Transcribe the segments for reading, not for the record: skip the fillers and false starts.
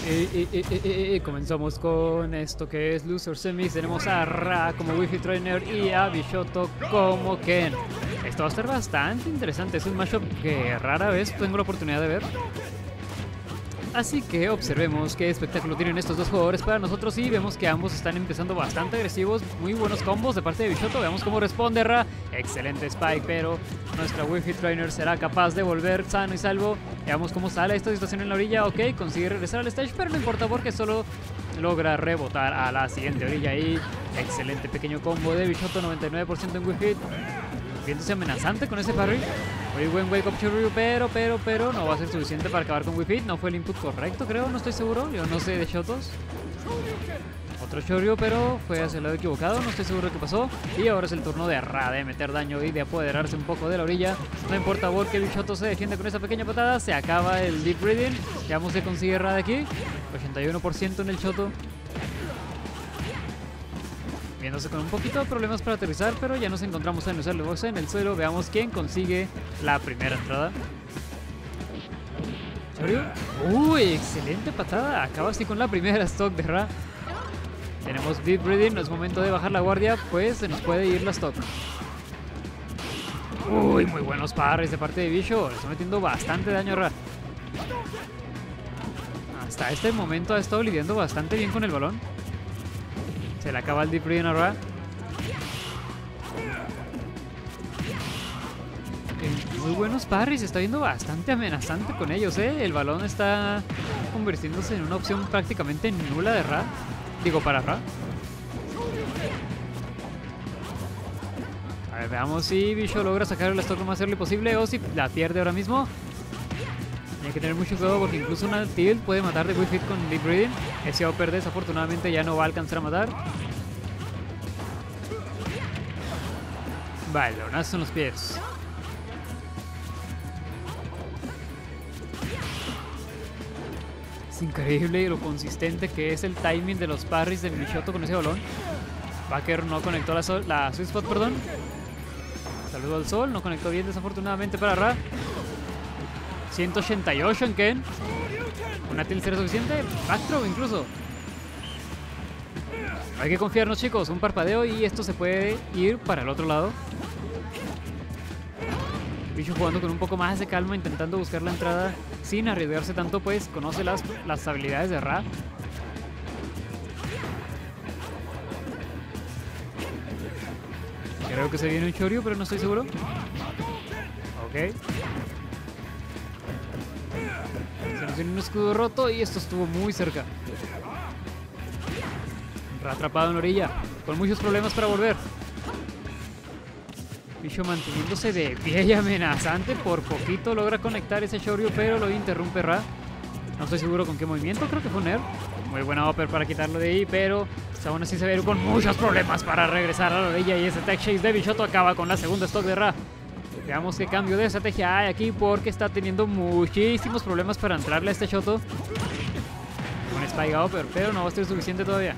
Comenzamos con esto que es Loser Semis. Tenemos a Ra como Wi-Fi Trainer y a Bishoto como Ken. Esto va a ser bastante interesante. Es un mashup que rara vez tengo la oportunidad de ver. Así que observemos qué espectáculo tienen estos dos jugadores para nosotros y vemos que ambos están empezando bastante agresivos. Muy buenos combos de parte de Bishoto. Veamos cómo responde Ra. Excelente Spike, pero nuestra Wi-Fi Trainer será capaz de volver sano y salvo. Veamos cómo sale esta situación en la orilla. Ok, consigue regresar al stage, pero no importa porque solo logra rebotar a la siguiente orilla. Y excelente pequeño combo de Bishoto, 99% en Wi-Fi. Viéndose amenazante con ese parry. Muy buen wake up Shoryu, pero no va a ser suficiente para acabar con Wi-Fi. No fue el input correcto, creo, no estoy seguro. Yo no sé de Shotos. Otro Shoryu, pero fue hacia el lado equivocado, no estoy seguro de qué pasó. Y ahora es el turno de Ra de meter daño y de apoderarse un poco de la orilla. No importa porque el Bishoto se defiende con esa pequeña patada. Se acaba el deep breathing. Veamos si consigue Ra de aquí. 81% en el Shoto. Viéndose con un poquito de problemas para aterrizar, pero ya nos encontramos en el suelo. Veamos quién consigue la primera entrada. ¿Shoryu? Uy, excelente patada. Acaba así con la primera stock de Ra. Tenemos deep breathing, no es momento de bajar la guardia, pues se nos puede ir la stock. Uy, muy buenos parries de parte de Bisho. Le está metiendo bastante daño a Ra. Hasta este momento ha estado lidiando bastante bien con el balón. Se le acaba el deep breathing a Ra. Muy buenos parries, se está viendo bastante amenazante con ellos, ¿eh? El balón está convirtiéndose en una opción prácticamente nula de Ra. Digo, para Ra. A ver, veamos si Bisho logra sacar el stock lo más early posible o si la pierde ahora mismo. Hay que tener mucho cuidado porque incluso una tilt puede matar de Wi-Fi con deep breathing. Ese upper desafortunadamente ya no va a alcanzar a matar. Balonazo en los pies. Es increíble lo consistente que es el timing de los parries de Bishoto con ese balón. Backer no conectó la sweet spot, perdón. Saludo al sol, no conectó bien desafortunadamente para Ra. 188 en Ken. ¿Una tilt será suficiente? Backthrow incluso. Hay que confiarnos, chicos. Un parpadeo y esto se puede ir para el otro lado. Bisho jugando con un poco más de calma, intentando buscar la entrada sin arriesgarse tanto, pues conoce las habilidades de Ra. Creo que se viene un Shoryu, pero no estoy seguro. Ok. Se nos viene un escudo roto y esto estuvo muy cerca. Ra atrapado en la orilla, con muchos problemas para volver. Bisho manteniéndose de pie y amenazante. Por poquito logra conectar ese Shoryu, pero lo interrumpe Ra. No estoy seguro con qué movimiento, creo que fue un Air. Muy buena upper para quitarlo de ahí, pero aún así se ve con muchos problemas para regresar a la orilla. Y ese tech chase de Bishoto acaba con la segunda stock de Ra. Veamos qué cambio de estrategia hay aquí porque está teniendo muchísimos problemas para entrarle a este Shoto. Un Spike upper, pero no va a ser suficiente todavía.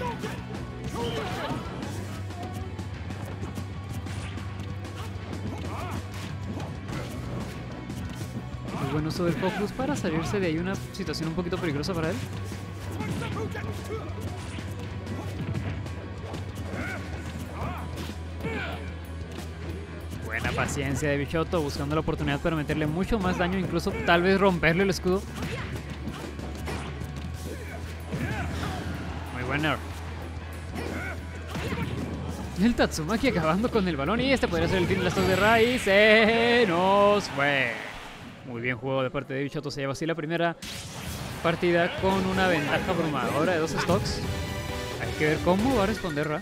Muy bueno sobre el focus para salirse de ahí, una situación un poquito peligrosa para él. Buena paciencia de Bishoto, buscando la oportunidad para meterle mucho más daño, incluso tal vez romperle el escudo. Muy bueno. El Tatsumaki acabando con el balón y este podría ser el fin de la stock de Ra y se nos fue. Muy bien jugado de parte de Bishoto, se lleva así la primera partida con una ventaja abrumadora de 2 stocks. Hay que ver cómo va a responder Ra.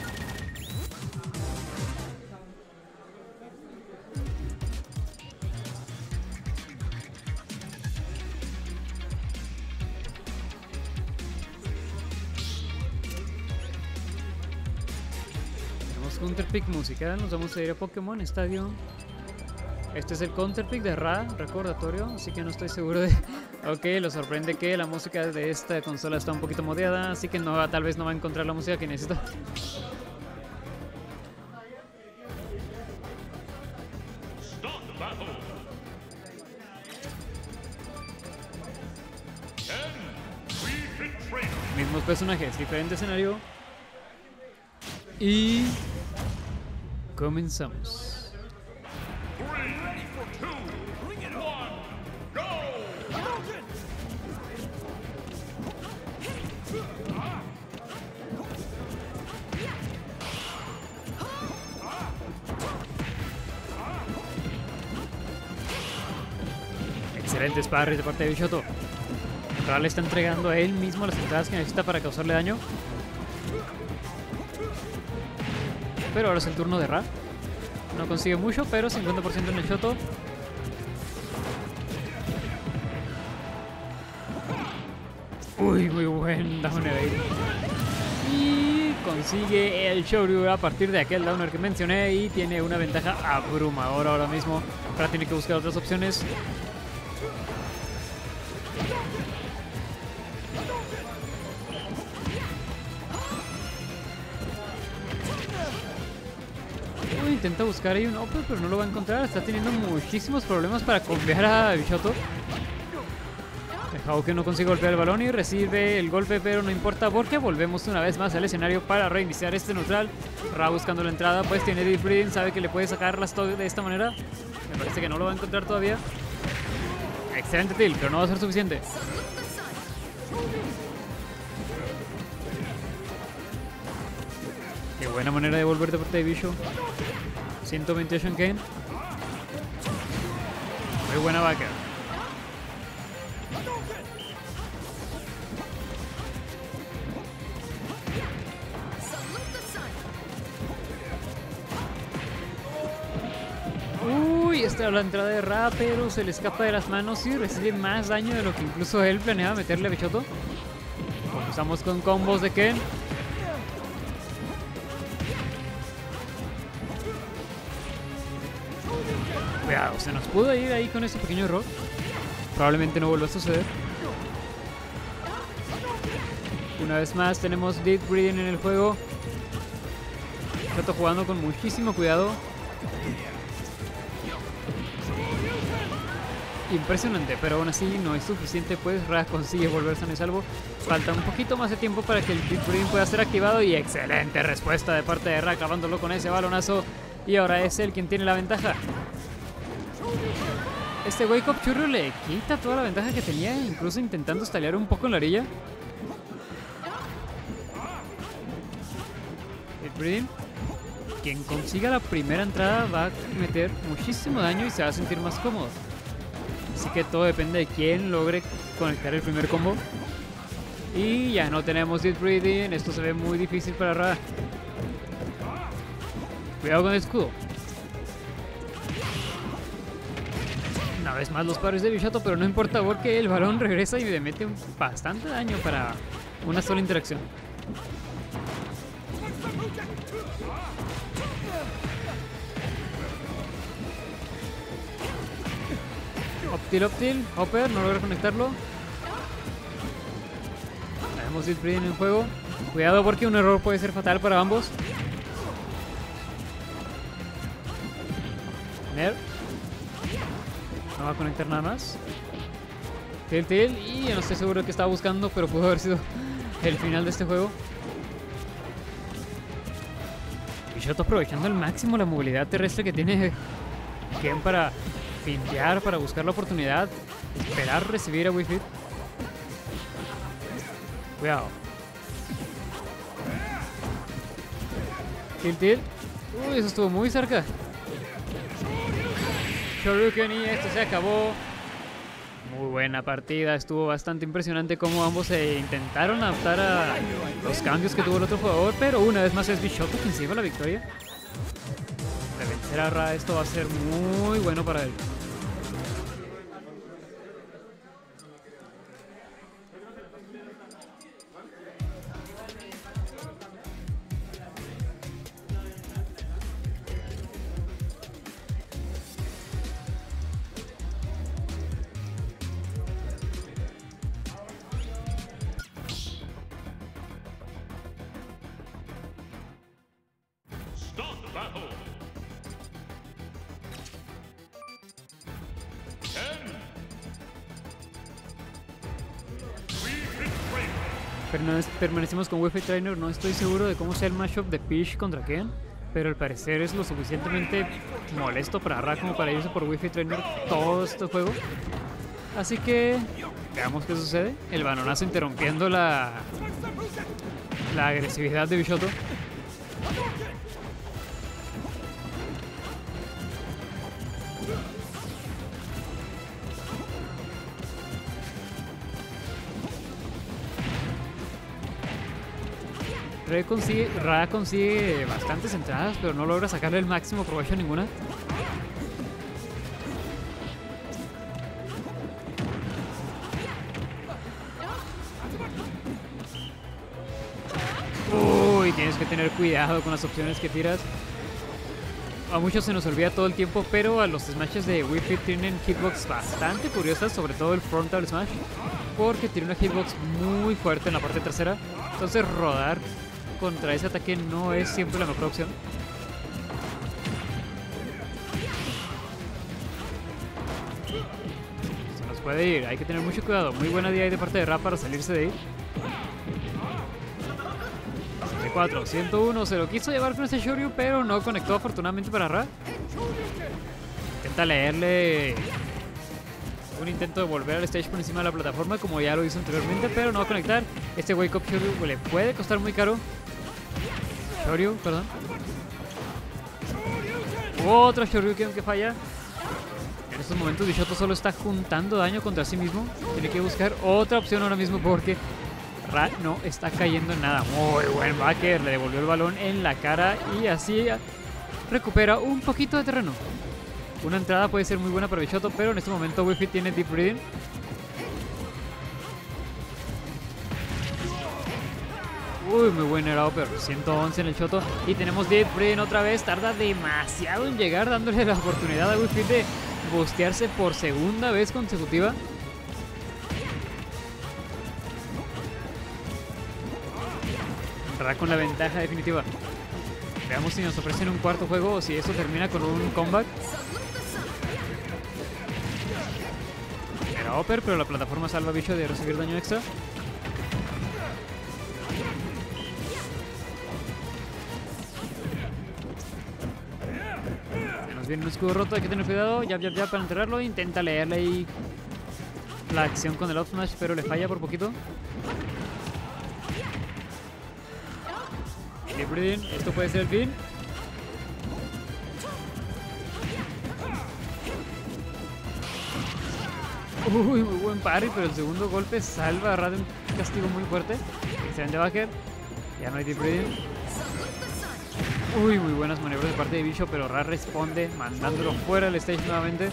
Tenemos Counterpick musical, nos vamos a ir a Pokémon Stadium. Este es el counterpick de Ra, recordatorio, así que no estoy seguro de... Ok, lo sorprende que la música de esta consola está un poquito modeada, así que no, tal vez no va a encontrar la música que necesita. mismos personajes, diferente escenario. Y comenzamos. Excelentes parries de parte de Bishoto. Ra le está entregando a él mismo las entradas que necesita para causarle daño. Pero ahora es el turno de Ra. No consigue mucho, pero 50% en el Shoto. Uy, muy buen down evade. Y consigue el Shoryu a partir de aquel downer que mencioné y tiene una ventaja abrumadora ahora mismo. Ra tiene que buscar otras opciones. Intenta buscar ahí un upper, pero no lo va a encontrar. Está teniendo muchísimos problemas para combiar a Bishoto. Hadouken no consigue golpear el balón y recibe el golpe, pero no importa porque volvemos una vez más al escenario para reiniciar este neutral. Ra buscando la entrada, pues tiene Deep Breathing, sabe que le puede sacar las de esta manera. Me parece que no lo va a encontrar todavía. Excelente tilt, pero no va a ser suficiente. Qué buena manera de volver de parte de Bisho. 128 en Kane. Muy buena vaca. Uy, esta es la entrada de Ra, pero se le escapa de las manos y recibe más daño de lo que incluso él planeaba meterle a Bishoto. Comenzamos con combos de Ken. Cuidado, se nos pudo ir ahí con ese pequeño error. Probablemente no vuelva a suceder. Una vez más tenemos Deep Breathing en el juego. Shoto jugando con muchísimo cuidado. Impresionante, pero aún así no es suficiente, pues Ra consigue volver sano y salvo. Falta un poquito más de tiempo para que el Deep Breathing pueda ser activado y excelente respuesta de parte de Ra, acabándolo con ese balonazo. Y ahora es él quien tiene la ventaja. Este Wake Up Churro le quita toda la ventaja que tenía, incluso intentando estalear un poco en la orilla. Deep Breathing. Quien consiga la primera entrada va a meter muchísimo daño y se va a sentir más cómodo. Así que todo depende de quién logre conectar el primer combo. Y ya no tenemos Deep Breathing. Esto se ve muy difícil para Ra. Cuidado con el escudo. Una vez más los pares de Bishoto, pero no importa porque el balón regresa y le mete bastante daño para una sola interacción. Optil, Hopper, no logra conectarlo. Tenemos Deep Breathing en juego. Cuidado porque un error puede ser fatal para ambos. Ner. No va a conectar nada más. Tilt, y no estoy seguro de qué estaba buscando, pero pudo haber sido el final de este juego. Bishoto aprovechando al máximo la movilidad terrestre que tiene Ken para fintear, para buscar la oportunidad, esperar recibir a Wii Fit. Cuidado. Tilt. Uy, eso estuvo muy cerca. Shoryuken y esto se acabó. Muy buena partida, estuvo bastante impresionante como ambos se intentaron adaptar a los cambios que tuvo el otro jugador, pero una vez más es Bishoto quien se lleva la victoria. De vencer a Ra, esto va a ser muy bueno para él. Battle. 10. We hit break. Permanecemos con Wi-Fi Trainer. No estoy seguro de cómo sea el mashup de Peach contra Ken, pero al parecer es lo suficientemente molesto para Ra como para irse por Wi-Fi Trainer todo este juego. Así que veamos qué sucede. El balonazo interrumpiendo la agresividad de Bishoto. Ra consigue bastantes entradas, pero no logra sacarle el máximo provecho a ninguna. Uy, tienes que tener cuidado con las opciones que tiras. A muchos se nos olvida todo el tiempo, pero a los smashes de Wii Fit tienen hitbox bastante curiosas, sobre todo el frontal smash, porque tiene una hitbox muy fuerte en la parte trasera. Entonces rodar contra ese ataque no es siempre la mejor opción. Se nos puede ir, hay que tener mucho cuidado. Muy buena DI de parte de Ra para salirse de ahí. 4, 101, se lo quiso llevar con ese Shoryu, pero no conectó afortunadamente para Ra. Intenta leerle un intento de volver al stage por encima de la plataforma, como ya lo hizo anteriormente, pero no va a conectar. Este Wake Up Shoryu le puede costar muy caro. Shoryu, perdón. Otro Shoryuken que falla. En estos momentos Bishoto solo está juntando daño contra sí mismo. Tiene que buscar otra opción ahora mismo porque Ra no está cayendo en nada. Muy buen backer, le devolvió el balón en la cara y así recupera un poquito de terreno. Una entrada puede ser muy buena para Bishoto, pero en este momento Wi Fit tiene Deep Breathing. Uy, muy buen air upper, 111 en el Shoto. Y tenemos Deep Breathing otra vez, tarda demasiado en llegar, dándole la oportunidad a Wi Fit de bustearse por segunda vez consecutiva. Ra con la ventaja definitiva. Veamos si nos ofrecen un cuarto juego o si eso termina con un comeback. Era upper, pero la plataforma salva a Bicho de recibir daño extra. Se nos viene un escudo roto, hay que tener cuidado. Ya para enterrarlo. Intenta leerle ahí la acción con el up smash, pero le falla por poquito. Deep Breathing, esto puede ser el fin. Uy, muy buen parry, pero el segundo golpe salva a Ra de un castigo muy fuerte. Excelente backer. Ya no hay Deep Breathing. Uy, muy buenas maniobras de parte de Bicho, pero Ra responde mandándolo fuera del stage nuevamente.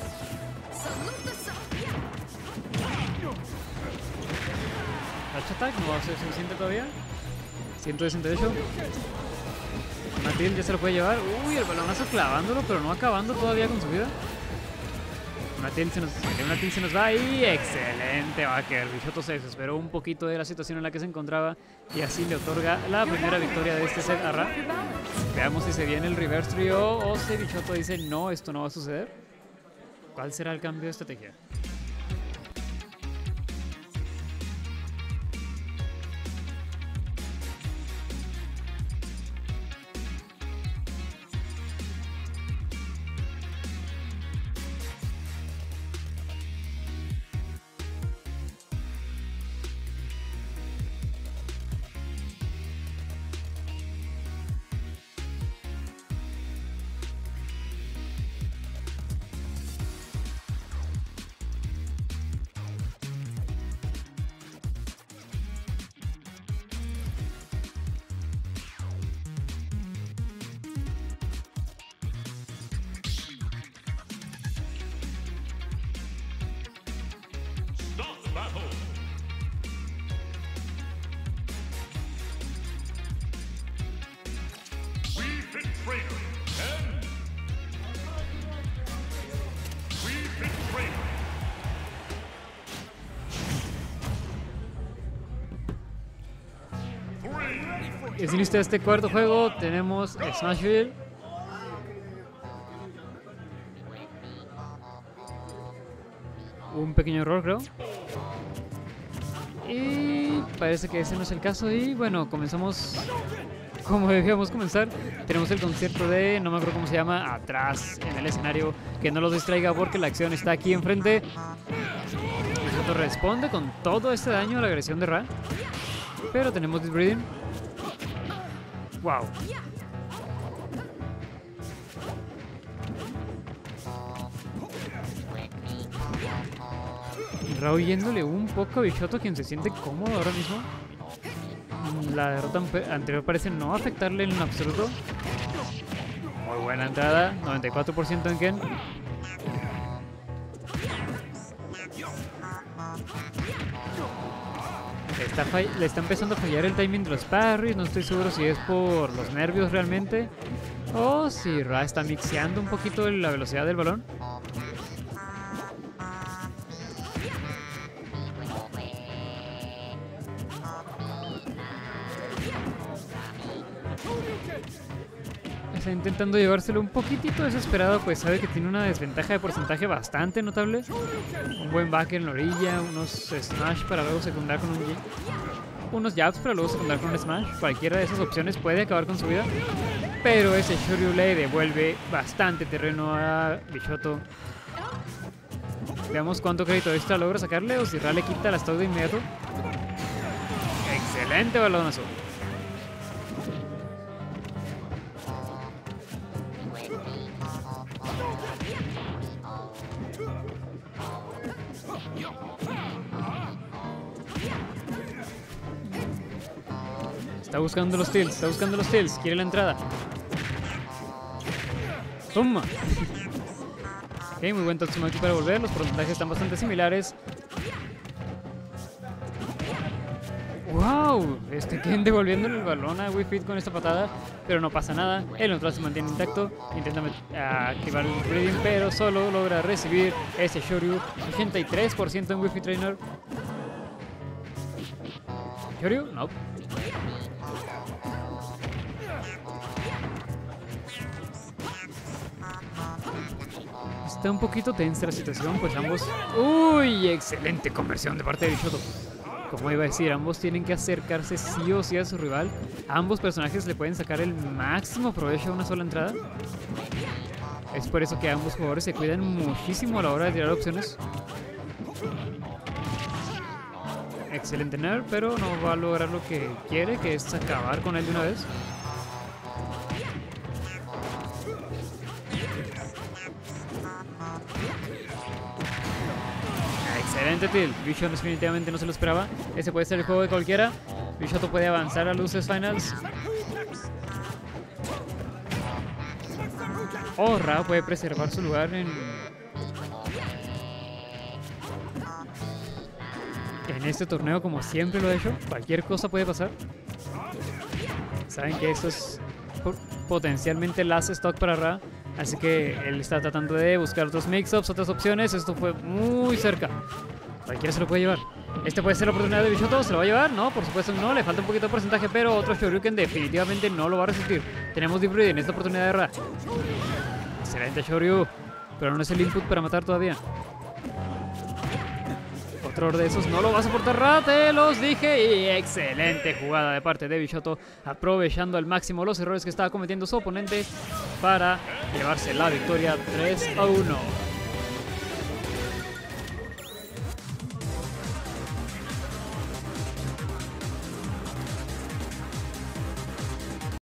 Touch attack no va a ser suficiente todavía. 168. Matil ya se lo puede llevar. Uy, el balonazo clavándolo, pero no acabando todavía con su vida. Matil se nos va y excelente backer. Bishoto se desesperó un poquito de la situación en la que se encontraba y así le otorga la primera victoria de este set a Ra. Veamos si se viene el reverse trio o si Bishoto dice no, esto no va a suceder. ¿Cuál será el cambio de estrategia? Es listo este cuarto juego. Tenemos Smashville. Un pequeño error, creo. Y parece que ese no es el caso y bueno, comenzamos como debíamos comenzar. Tenemos el concierto de, no me acuerdo cómo se llama, atrás en el escenario, que no los distraiga porque la acción está aquí enfrente. Bishoto responde con todo este daño a la agresión de Ra, pero tenemos Disbreeding. Wow. Ra huyéndole un poco a Bishoto, quien se siente cómodo ahora mismo. La derrota anterior parece no afectarle en absoluto. Muy buena entrada, 94% en Ken. Le está empezando a fallar el timing de los parries. No estoy seguro si es por los nervios realmente o si Ra está mixeando un poquito la velocidad del balón. Está intentando llevárselo un poquitito desesperado, pues sabe que tiene una desventaja de porcentaje bastante notable. Un buen back en la orilla, unos smash para luego secundar con unos jabs para luego secundar con un smash. Cualquiera de esas opciones puede acabar con su vida, pero ese Shoryu le devuelve bastante terreno a Bishoto. Veamos cuánto crédito extra logra sacarle o si Ra le quita la stock de inmediato. Excelente balonazo. Está buscando los steals, quiere la entrada. Toma. Ok, muy buen Tatsumaki para volver, los porcentajes están bastante similares. ¡Wow! Ken devolviéndole el balón a Wii Fit con esta patada, pero no pasa nada. El neutral se mantiene intacto, intenta activar el breeding, pero solo logra recibir ese Shoryu. 83% en Wii Fit Trainer. ¿Shoryu? No. Está un poquito tensa la situación, pues ambos... ¡Uy! Excelente conversión de parte de Bishoto. Como iba a decir, ambos tienen que acercarse sí o sí a su rival. Ambos personajes le pueden sacar el máximo provecho a una sola entrada. Es por eso que ambos jugadores se cuidan muchísimo a la hora de tirar opciones. Excelente nerf, pero no va a lograr lo que quiere, que es acabar con él de una vez. Excelente tilt. Bishoto definitivamente no se lo esperaba. Ese puede ser el juego de cualquiera. Bishoto puede avanzar a Losers Finals. O Ra puede preservar su lugar en este torneo como siempre lo ha hecho. Cualquier cosa puede pasar. Saben que esto es potencialmente last stock para Ra. Así que él está tratando de buscar otros mix-ups, otras opciones. Esto fue muy cerca. Cualquiera se lo puede llevar. Este puede ser la oportunidad de Bishoto. ¿Se lo va a llevar? No, por supuesto no. Le falta un poquito de porcentaje, pero otro Shoryuken definitivamente no lo va a resistir. Tenemos Deep Breathing en esta oportunidad de Ra. Excelente Shoryu, pero no es el input para matar todavía. Otro de esos no lo va a soportar Ra, te los dije. Y excelente jugada de parte de Bishoto, aprovechando al máximo los errores que estaba cometiendo su oponente para llevarse la victoria 3-1.